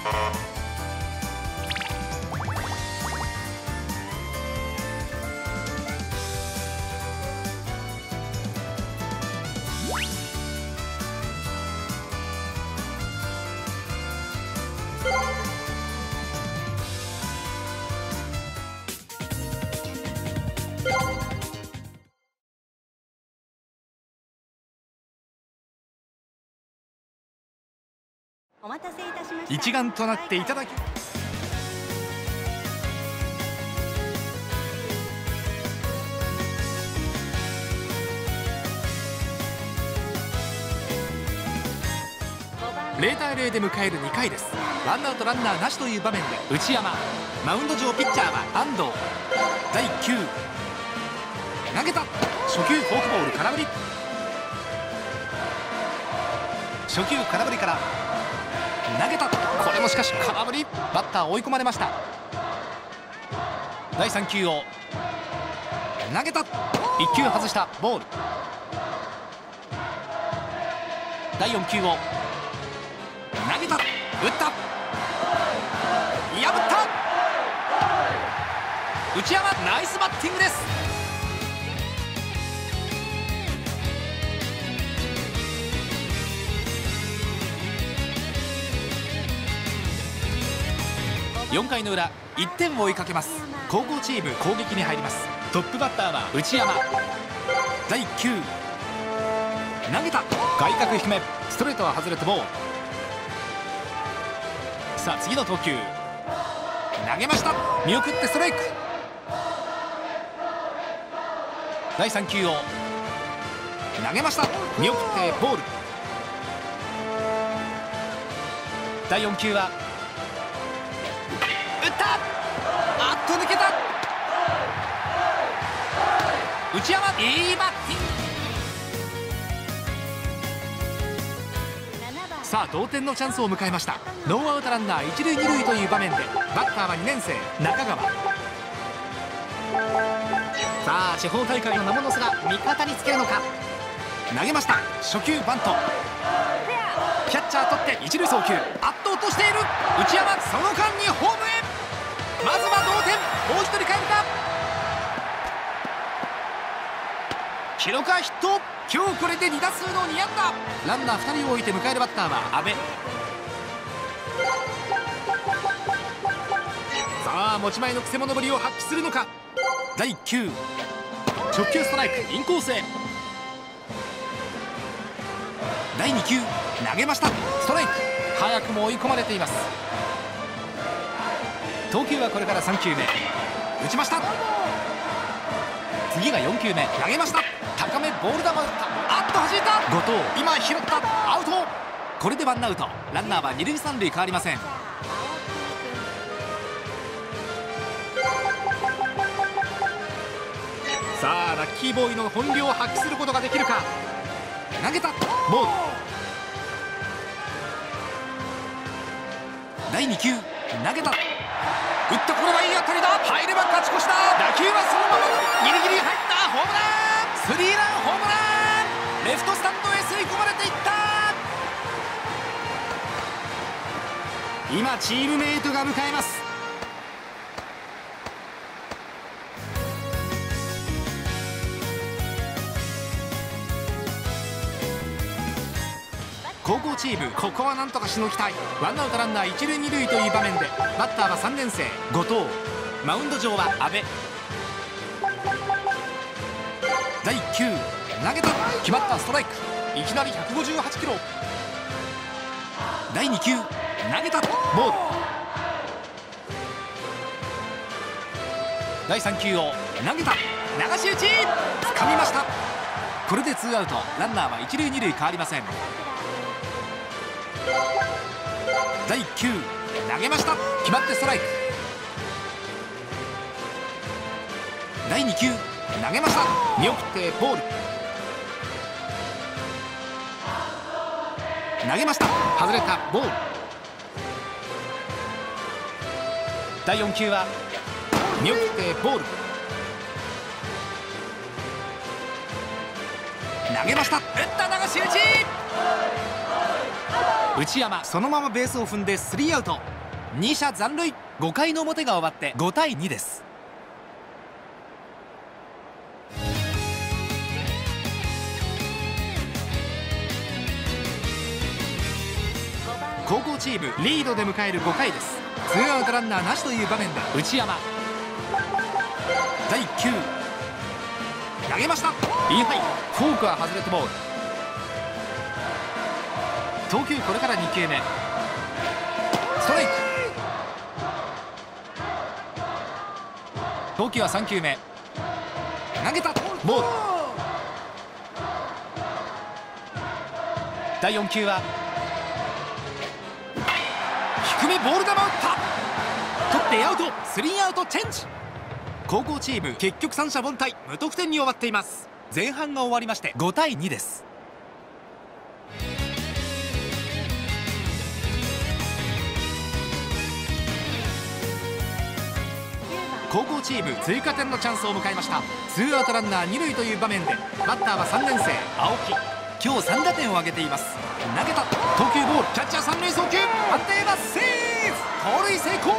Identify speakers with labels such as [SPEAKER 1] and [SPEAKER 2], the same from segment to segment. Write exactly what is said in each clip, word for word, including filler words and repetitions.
[SPEAKER 1] お待たせいたしました。
[SPEAKER 2] 一丸となっていただきゼロたいゼロで迎えるにかいです。ワンアウトランナーなしという場面で内山、マウンド上ピッチャーは安藤。だいきゅう投げた。初球フォークボール空振り。初球空振りから投げた。これもしかし空振り。バッター追い込まれました。だいさん球を投げた。いっ球外したボール。だいよん球を投げた。打った。破った。内山ナイスバッティングです。よんかいの裏、いってんを追いかけます。後攻チーム攻撃に入ります。トップバッターは内山。だいいっ球投げた。外角低め、ストレートは外れてボール。さあ次の投球投げました。見送ってストライク。だいさん球を投げました。見送ってボール。だいよん球は打った。あっと抜けた。内山いいバッティング。さあ同点のチャンスを迎えました。ノーアウトランナー一塁二塁という場面でバッターはにねん生中川。さあ地方大会の名物すら味方につけるのか。投げました。初球バント。キャッチャー取って一塁送球。あっと落としている。内山その間にホームへ。まずは同点。もう一人かえるか。記録はヒット。今日これでに打数のに安打。ランナーふたりを置いて迎えるバッターは阿部。さあ持ち前のくせ者ぶりを発揮するのか。だいいっ球直球ストライクインコースへ。だいに球投げました。ストライク。早くも追い込まれています。投球はこれからさん球目。打ちました。次がよん球目。投げました。高めボール球打った。あっと弾いた。後藤今拾った。アウト。これでワンアウト。ランナーは二塁三塁変わりません。さあラッキーボーイの本領を発揮することができるか。投げた。ボール。だいに球投げた。打った。これはいい当たりだ。入れば勝ち越しだ。打球はそのままギリギリ入った。ホームラン。スリーランホームラン。レフトスタンドへ吸い込まれていった。今チームメイトが迎えます。高校チームここはなんとかしのぎたい。ワンアウトランナー一塁二塁という場面でバッターはさんねん生後藤。マウンド上は阿部。だいいっ球投げた。決まった。ストライク。いきなりひゃくごじゅうはちキロ。だいに球投げた。ボール。だいさん球を投げた。流し打ち。掴みました。これでツーアウト。ランナーは一塁二塁変わりません。だいいっ球投げました。決まってストライク。だいに球投げました。見送ってボール。投げました。外れた。ボール。だいよん球は見送ってボール。投げました。打った。流し打ち。内山そのままベースを踏んでスリーアウト。 に者残塁。ごかいの表が終わってごたいにです。高校チームリードで迎えるごかいです。ツーアウトランナーなしという場面で内山、だいきゅう投げました。インハイ、フォークは外れてボール。投球これからにきゅうめ、ストライク。投球はさんきゅうめ、投げた、ボール。だいよん球は低め、ボール球を打った。取ってアウト、スリーアウトチェンジ。高校チーム結局三者凡退、無得点に終わっています。前半が終わりましてごたいにです。高校チーム追加点のチャンスを迎えました。ツーアウトランナーに塁という場面でバッターはさんねん生青木。今日さん打点を挙げています。投げた、投球ボール、キャッチャー三塁送球、判定はセーフ、盗塁成功。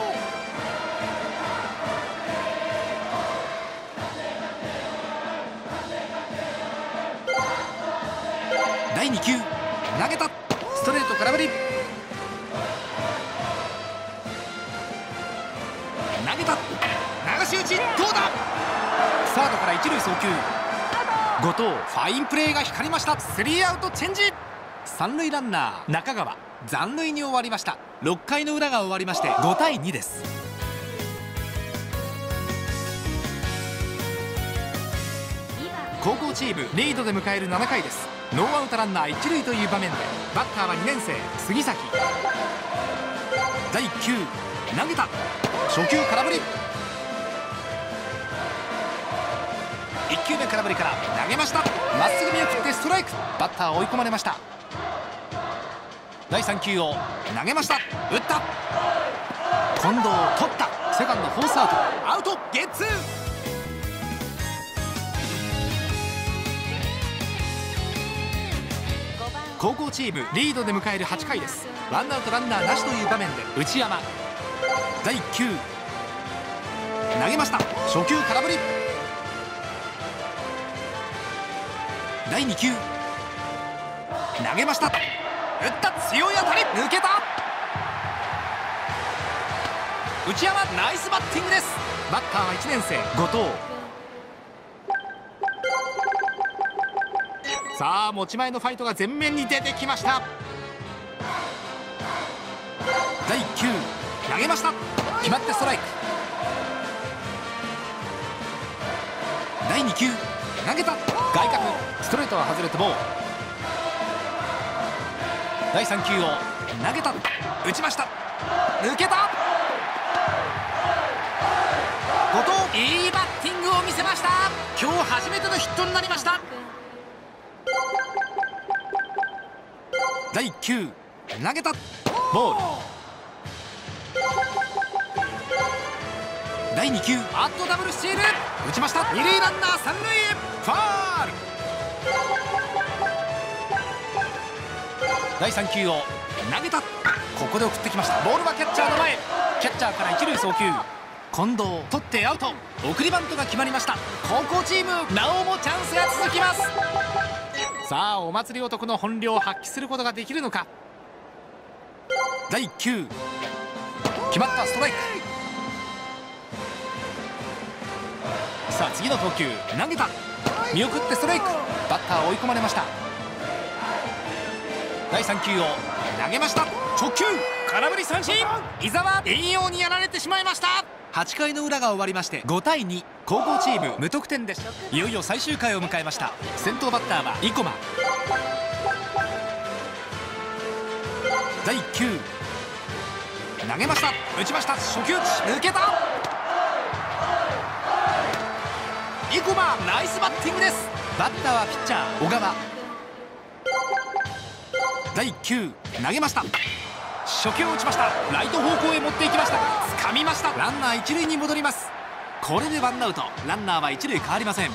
[SPEAKER 2] だいに球投げた、ストレート空振り。投げた、流し打ち、どうだ。サードから一塁送球、後藤、ファインプレーが光りました。スリーアウトチェンジ。三塁ランナー中川、残塁に終わりました。ろっかいの裏が終わりましてごたいにです。高校チームリードで迎えるななかいです。ノーアウトランナー一塁という場面でバッターはにねん生杉崎。だいきゅう投げた、初球空振り。いっ球目空振りから投げました。まっすぐ見送ってストライク。バッター追い込まれました。だいさん球を投げました。打った、近藤取った、セカンドフォースアウト、アウト、ゲッツー。高校チームリードで迎えるはちかいです。ワンアウトランナーなしという場面で内山、だいきゅう投げました。初球空振り。だいに球投げました。打った、強い当たり、抜けた。内山、ナイスバッティングです。バッターはいちねん生後藤。さあ持ち前のファイトが前面に出てきました。だいきゅう投げました。決まってストライク。だいに球投げた、外角、ストレートは外れてボール。だいさん球を投げた、打ちました、抜けた。後藤、いいバッティングを見せました。今日初めてのヒットになりました。だいきゅう投げた、ボール。だいに球、アットダブルスチール、打ちました。二塁ランナー三塁へ、ファール。だいさん球を投げた、ここで送ってきました。ボールはキャッチャーの前、キャッチャーから一塁送球、近藤取ってアウト。送りバントが決まりました。高校チームなおもチャンスが続きます。さあお祭り男の本領を発揮することができるのか。だいいち球決まった、ストライク。さあ次の投球、投げた、見送ってストライク。バッター追い込まれました。だいさん球を投げました。直球、空振り三振。伊沢、遠用にやられてしまいました。はち回の裏が終わりましてご対に、高校チーム無得点でした。いよいよ最終回を迎えました。先頭バッターは生駒。だいいち球投げました、打ちました。初球打ち、抜けた。生駒、ナイスバッティングです。バッターはピッチャー小川。だいいち球投げました。初球を打ちました。ライト方向へ持っていきましたが掴みました。ランナー一塁に戻ります。これでワンアウト、ランナーは一塁変わりません。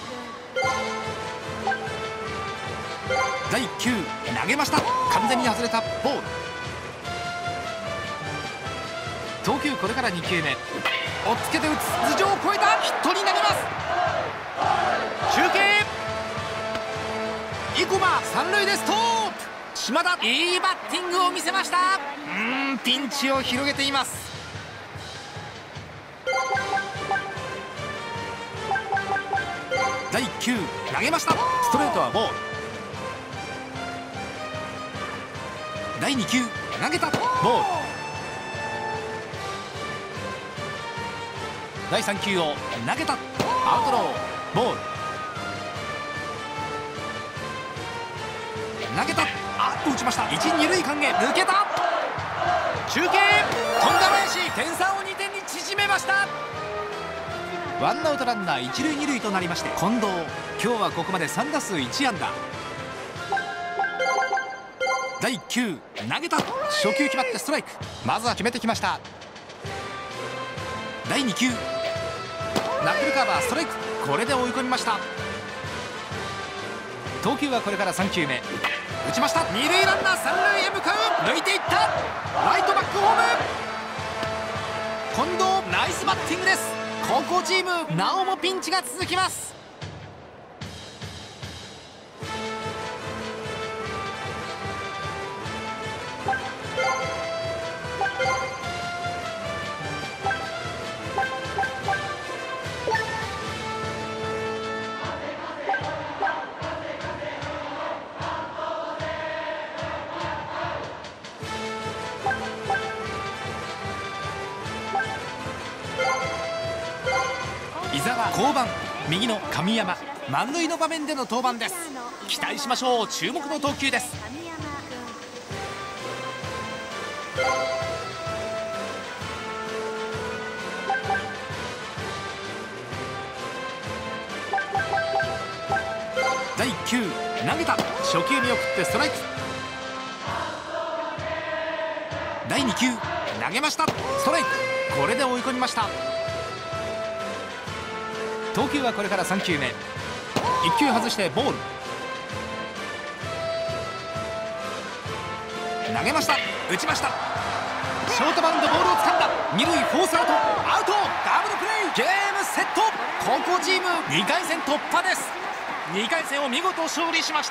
[SPEAKER 2] だいいち球投げました。完全に外れたボール。 投球これからに球目、おっつけて打つ、頭上を越えた、ヒットになります。中継生駒三塁でストップ。島田いいバッティングを見せました。うーんピンチを広げています。だいいっ球投げました。ストレートはボール。だいに球投げた、ボール。だいさん球を投げた、アウトロー、ボール。投げた、あっと打ちました。一二塁間へ抜けた。中継飛んだ林、点差をにてんに縮めました。ワンアウトランナー一塁二塁となりまして、近藤今日はここまでさん打数いち安打。だいいっ球投げた、初球決まってストライク。まずは決めてきました。だいに球ナックルカーバー、ストライク。これで追い込みました。投球はこれからさん球目、打ちました。二塁ランナー三塁へ向かう、抜いていった、ライトバックホーム。近藤ナイスバッティングです。高校チームなおもピンチが続きます。伊沢降板、右の神山満塁の場面での登板です。期待しましょう。注目の投球です。だいいっ球投げた、初球見送ってストライク。だいに球投げました、ストライク。これで追い込みました。投球はこれからさん球目、いっ球外してボール。投げました、打ちました。ショートバウンド、ボールを掴んだ、二塁フォースアウト、アウト。ダブルプレー、ゲームセット。高校チームにかい戦突破です。にかい戦を見事勝利しました。